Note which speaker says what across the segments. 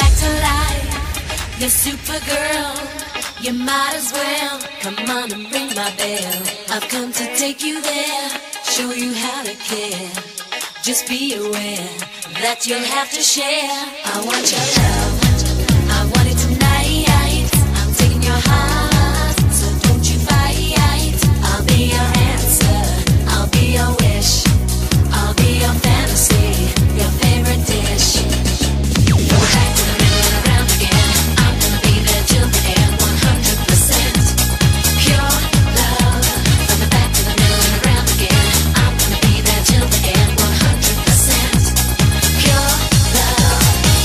Speaker 1: back to life. You're Supergirl, you might as well come on and ring my bell. I've come to take you there, show you how to care. Just be aware that you'll have to share. I want your love, I want it tonight. I'm taking your heart, so don't you fight. I'll be your answer, I'll be your wish, I'll be your fantasy, your favorite dish. Back to the middle and around again. I'm gonna be there till the end, 100% pure love. From the back to the middle and around again. I'm gonna be there till the end, 100% pure love.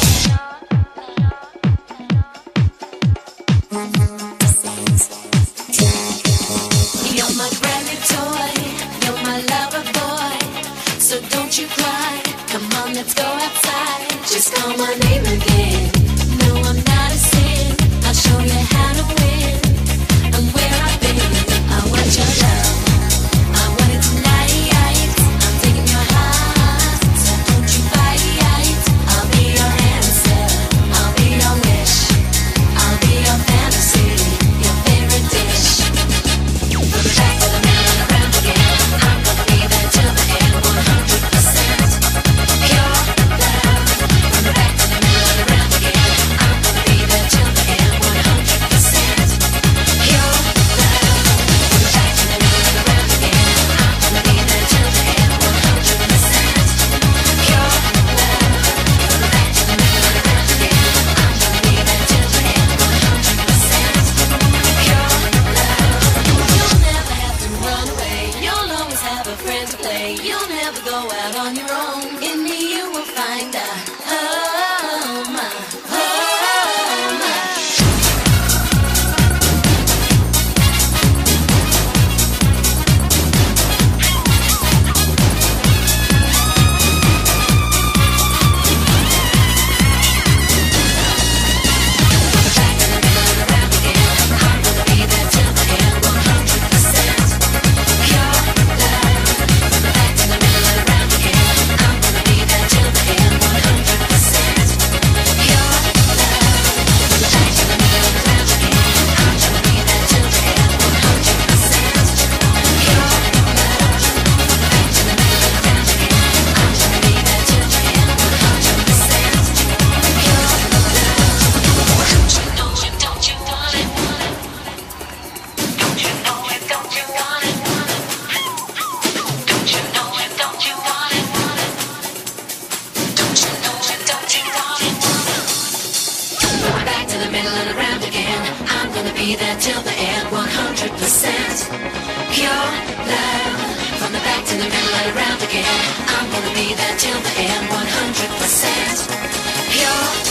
Speaker 1: You're my brand new toy, you're my lover boy. So don't you cry, come on, let's go outside. Just call my name again. No, I'm not a sin. I'll show you how to win and where I've been. I want your love, I want it tonight. I'm taking your heart, so don't you fight. I'll be your answer, I'll be your wish, I'll be your fantasy, your favorite dish. From the back to the middle and around again. I'm gonna be there till the end, 100% pure love. From the back to the middle and around again. I'm gonna be there till the end, 100% pure love. From the back to the middle and around again. I'm gonna be there till the end, 100% pure love. From the back to the middle and around again. I'm gonna be there till the end, 100% pure love. You'll never have to run away. You'll always have a friend to play. You'll never go out on your own. In me you will find a home, home. Back to the middle and around again. I'm gonna be there till the end, 100% pure love. Back to the middle and around again. I'm gonna be there till the end, 100% pure love. Back to the middle and around again. I'm gonna be there till the end, 100% pure love. Back to the middle and around again. I'm gonna be there till the end, 100% pure love. Don't you want it? Don't you know it? Don't you want it? Don't you know it? Don't you want it? Don't you know it? Don't you want it? Back to the middle and around again. I'm gonna be there till the end, 100% pure love. From the back to the middle and around again. I'm gonna be there till the end, 100% pure